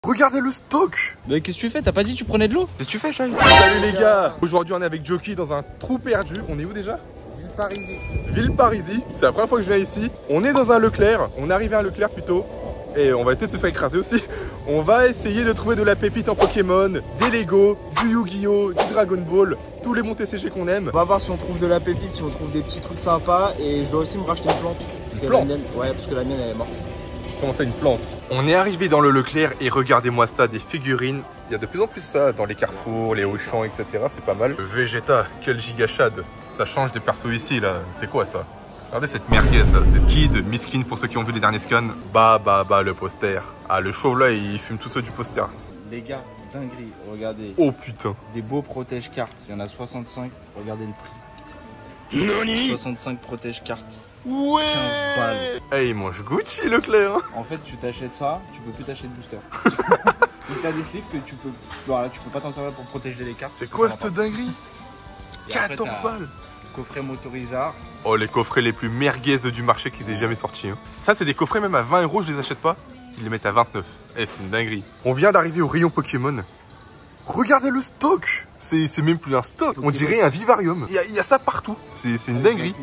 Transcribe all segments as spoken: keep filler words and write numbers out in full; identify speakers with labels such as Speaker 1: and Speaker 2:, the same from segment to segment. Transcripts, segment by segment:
Speaker 1: Regardez le stock.
Speaker 2: Mais qu'est-ce que tu fais? T'as pas dit que tu prenais de l'eau?
Speaker 1: Qu'est-ce que tu fais, Shai? Salut les gars. Aujourd'hui on est avec Joki dans un trou perdu. On est où déjà?
Speaker 3: Villeparisis.
Speaker 1: Villeparisis. C'est la première fois que je viens ici. On est dans un Leclerc. On est arrivé à un Leclerc plutôt. Et on va peut-être se faire écraser aussi. On va essayer de trouver de la pépite en Pokémon, des Lego, du Yu-Gi-Oh, du Dragon Ball, tous les bons T C G qu'on aime.
Speaker 3: On va voir si on trouve de la pépite, si on trouve des petits trucs sympas. Et je dois aussi me racheter une plante. Parce
Speaker 1: Une
Speaker 3: que
Speaker 1: plante
Speaker 3: la mienne, ouais, parce que la mienne elle est morte.
Speaker 1: Comment ça, une plante? On est arrivé dans le Leclerc et regardez-moi ça, des figurines. Il y a de plus en plus ça dans les carrefours, les Auchan, et cetera. C'est pas mal. Vegeta, quel gigachad. Ça change des persos ici là. C'est quoi ça? Regardez cette merguez là, c'est Kid, Miskin pour ceux qui ont vu les derniers scans. Bah bah bah le poster. Ah le chauve là il fume tout ça du poster.
Speaker 2: Les gars, dinguerie, regardez.
Speaker 1: Oh putain.
Speaker 2: Des beaux protège-cartes, il y en a soixante-cinq, regardez le prix. Noni soixante-cinq protège-cartes.
Speaker 1: Ouais.
Speaker 2: quinze balles.
Speaker 1: Eh il mange Gucci Leclerc hein.
Speaker 2: En fait tu t'achètes ça, tu peux plus t'acheter de booster. Donc t'as des sleeves que tu peux. Voilà, tu peux pas t'en servir pour protéger les cartes.
Speaker 1: C'est quoi cette dinguerie?
Speaker 2: Et après,
Speaker 1: quatorze balles.
Speaker 2: Coffret motorisard.
Speaker 1: Oh les coffrets les plus merguez du marché qui aient jamais sortis hein. Ça c'est des coffrets même à vingt euros je les achète pas. Ils les mettent à vingt-neuf. Eh c'est une dinguerie. On vient d'arriver au rayon Pokémon. Regardez le stock. C'est même plus un stock. On dirait un vivarium. Il y a, il y a ça partout. C'est une dinguerie.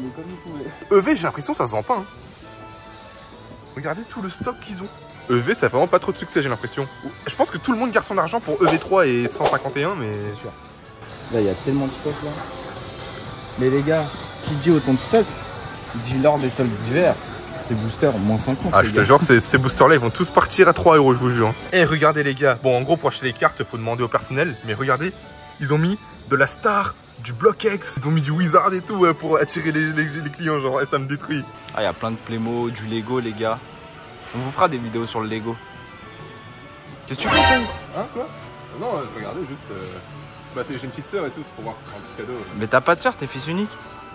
Speaker 1: E V j'ai l'impression que ça se vend pas hein. Regardez tout le stock qu'ils ont. E V ça a vraiment pas trop de succès j'ai l'impression. Je pense que tout le monde garde son argent pour E V trois et cent cinquante et un mais...
Speaker 2: C'est sûr. Là il y a tellement de stock là. Mais les gars, qui dit autant de stock, dit lors des soldes d'hiver, ces boosters moins cinquante.
Speaker 1: Ah je te jure, ces, ces boosters là ils vont tous partir à trois euros je vous jure. Eh regardez les gars, bon en gros pour acheter les cartes faut demander au personnel. Mais regardez, ils ont mis de la Star, du Block X, ils ont mis du Wizard et tout ouais, pour attirer les, les, les clients genre, et ça me détruit.
Speaker 2: Ah il y a plein de Playmo, du Lego les gars. On vous fera des vidéos sur le Lego. Qu'est-ce que tu fais?
Speaker 1: Hein quoi? Non je regardais juste... Euh... Bah j'ai une petite sœur et tout, c'est pour voir un petit cadeau.
Speaker 2: Mais t'as pas de sœur, t'es fils unique?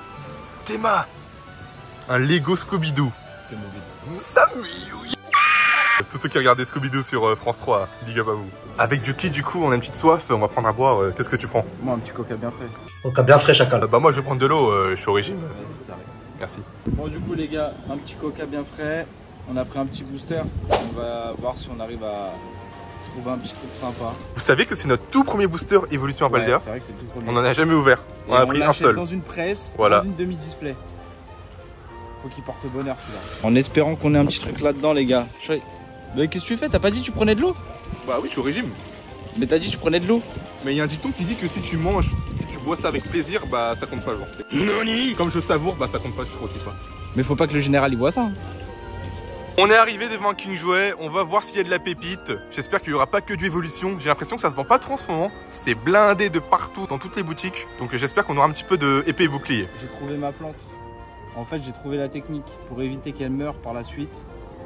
Speaker 1: Théma. Un Lego Scooby-Doo. Samy, oui. Tous ceux qui regardaient Scooby-Doo sur euh, France trois, big up à vous. Avec Joki du coup on a une petite soif, on va prendre à boire, euh, qu'est-ce que tu prends?
Speaker 2: Moi un petit coca bien frais.
Speaker 4: Coca bien frais chacal.
Speaker 1: euh, Bah moi je vais prendre de l'eau, euh, je suis au régime. Merci.
Speaker 2: Bon du coup les gars, un petit coca bien frais. On a pris un petit booster. On va voir si on arrive à trouver un petit truc sympa.
Speaker 1: Vous savez que c'est notre tout premier booster Évolution Apaldea.
Speaker 2: Ouais, c'est vrai que c'est tout premier.
Speaker 1: On en a jamais ouvert. On
Speaker 2: Et
Speaker 1: a
Speaker 2: on
Speaker 1: pris un seul.
Speaker 2: Dans une presse,
Speaker 1: voilà.
Speaker 2: Dans une demi-display. Faut qu'il porte bonheur celui-là. En espérant qu'on ait un petit truc là-dedans les gars. Mais qu'est-ce que tu fais? T'as pas dit que tu prenais de l'eau?
Speaker 1: Bah oui je suis au régime.
Speaker 2: Mais t'as dit que tu prenais de l'eau.
Speaker 1: Mais il y a un dicton qui dit que si tu manges, si tu bois ça avec plaisir, bah ça compte pas genre. Noni. Comme je savoure, bah ça compte pas, je trouve aussi pas.
Speaker 2: Mais faut pas que le général y voit ça. Hein.
Speaker 1: On est arrivé devant King Jouet, on va voir s'il y a de la pépite. J'espère qu'il n'y aura pas que du Évolution. J'ai l'impression que ça se vend pas trop en ce moment. C'est blindé de partout dans toutes les boutiques. Donc j'espère qu'on aura un petit peu de épée et bouclier.
Speaker 2: J'ai trouvé ma plante. En fait j'ai trouvé la technique pour éviter qu'elle meure par la suite.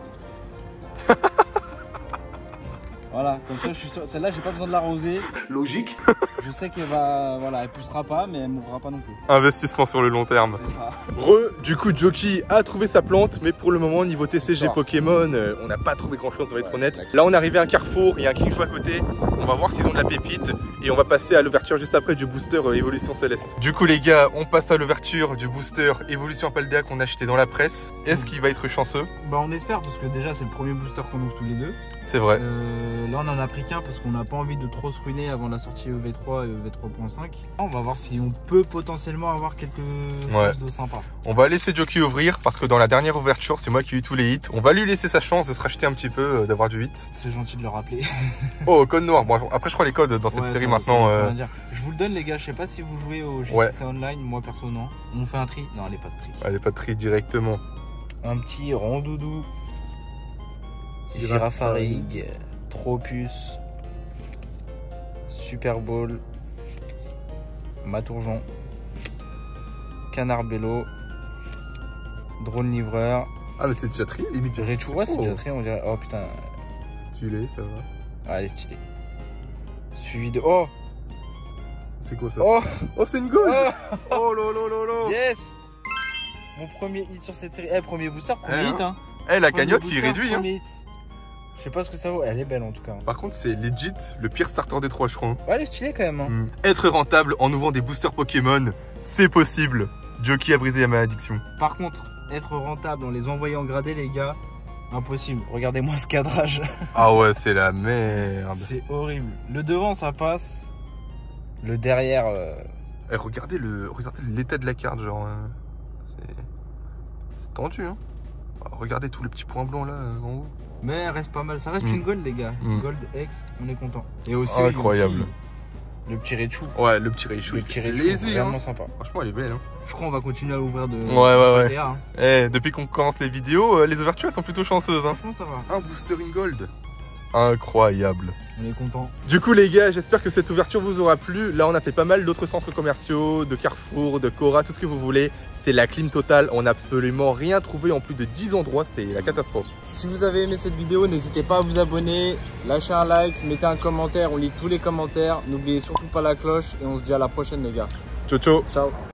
Speaker 2: Voilà, comme ça je suis sûr. Celle-là j'ai pas besoin de l'arroser.
Speaker 1: Logique.
Speaker 2: Je sais qu'elle va. Voilà, elle poussera pas mais elle mourra pas non plus.
Speaker 1: Investissement sur le long terme.
Speaker 2: C'est ça.
Speaker 1: Re, du coup Joki a trouvé sa plante, mais pour le moment niveau T C G Pokémon, euh, on n'a pas trouvé grand chose, ça va être honnête. Là on est arrivé à un carrefour, il y a un King Jouet à côté, on va voir s'ils ont de la pépite et on va passer à l'ouverture juste après du booster euh, Évolution Céleste. Du coup les gars, on passe à l'ouverture du booster Évolution Apaldea qu'on a acheté dans la presse. Est-ce qu'il va être chanceux?
Speaker 2: Bah on espère parce que déjà c'est le premier booster qu'on ouvre tous les deux.
Speaker 1: C'est vrai.
Speaker 2: Euh, là on en a pris qu'un parce qu'on n'a pas envie de trop se ruiner avant la sortie E V trois et E V trois point cinq. On va voir si on peut potentiellement avoir quelque
Speaker 1: ouais.
Speaker 2: chose de sympa.
Speaker 1: On va laisser Joki ouvrir parce que dans la dernière ouverture c'est moi qui ai eu tous les hits. On va lui laisser sa chance de se racheter un petit peu, euh, d'avoir du hit.
Speaker 2: C'est gentil de le rappeler.
Speaker 1: Oh code noir, bon après je crois les codes dans cette
Speaker 2: ouais,
Speaker 1: série
Speaker 2: ça,
Speaker 1: maintenant. Euh...
Speaker 2: Je vous le donne les gars, je sais pas si vous jouez au G C C ouais. Online, moi perso non. On fait un tri? Non elle est pas de tri.
Speaker 1: Elle est pas de tri directement.
Speaker 2: Un petit rondoudou. Girafarig, Tropus, Super Bowl, Matourjon, Canard Bello, Drone Livreur.
Speaker 1: Ah mais c'est déjà tri limite.
Speaker 2: Rechou, ouais c'est oh. déjà tri on dirait. Oh putain.
Speaker 1: Stylé ça va.
Speaker 2: Ah elle est stylée. Suivi de... Oh.
Speaker 1: C'est quoi ça?
Speaker 2: Oh,
Speaker 1: oh c'est une gold.
Speaker 2: Oh,
Speaker 1: oh lolo lolo.
Speaker 2: Yes. Mon premier hit sur cette série. Eh premier booster, premier
Speaker 1: eh,
Speaker 2: hit hein.
Speaker 1: Eh la cagnotte qui réduit hein.
Speaker 2: Hit. Je sais pas ce que ça vaut, elle est belle en tout cas.
Speaker 1: Par contre c'est legit le pire starter des trois je crois.
Speaker 2: Ouais elle est stylée quand même hein.
Speaker 1: mm. Être rentable en ouvrant des boosters Pokémon, c'est possible. Joki a brisé ma malédiction.
Speaker 2: Par contre, être rentable en les envoyant gradés les gars, Impossible. Regardez-moi ce cadrage.
Speaker 1: Ah ouais, c'est la merde.
Speaker 2: C'est horrible. Le devant, ça passe. Le derrière... Euh...
Speaker 1: Eh, regardez le, regardez l'état de la carte, genre... euh, c'est... C'est tendu, hein. Ah, regardez tous les petits points blancs, là, euh, en haut.
Speaker 2: Mais elle reste pas mal. Ça reste
Speaker 1: Mm.
Speaker 2: une gold, les gars.
Speaker 1: Mm.
Speaker 2: Une gold X, on est content. Et aussi,
Speaker 1: Incroyable.
Speaker 2: aussi, le petit Reichu.
Speaker 1: Ouais, le petit Reichu.
Speaker 2: Le
Speaker 1: il
Speaker 2: petit
Speaker 1: fait
Speaker 2: Reichu,
Speaker 1: plaisir,
Speaker 2: vraiment
Speaker 1: hein.
Speaker 2: sympa.
Speaker 1: Franchement, elle est belle, hein.
Speaker 2: Je crois qu'on va continuer à ouvrir de...
Speaker 1: Ouais, ouais, ouais.
Speaker 2: P A, hein.
Speaker 1: Eh, depuis qu'on commence les vidéos, euh, les ouvertures, elles sont plutôt chanceuses, hein.
Speaker 2: Franchement, ça va.
Speaker 1: Un booster in gold. Incroyable.
Speaker 2: On est content.
Speaker 1: Du coup les gars, j'espère que cette ouverture vous aura plu. Là on a fait pas mal d'autres centres commerciaux, de Carrefour, de Cora, tout ce que vous voulez. C'est la clim totale, on n'a absolument rien trouvé en plus de dix endroits, c'est la catastrophe.
Speaker 3: Si vous avez aimé cette vidéo, n'hésitez pas à vous abonner, lâcher un like, mettez un commentaire, on lit tous les commentaires. N'oubliez surtout pas la cloche et on se dit à la prochaine les gars.
Speaker 1: Ciao ciao.
Speaker 3: Ciao.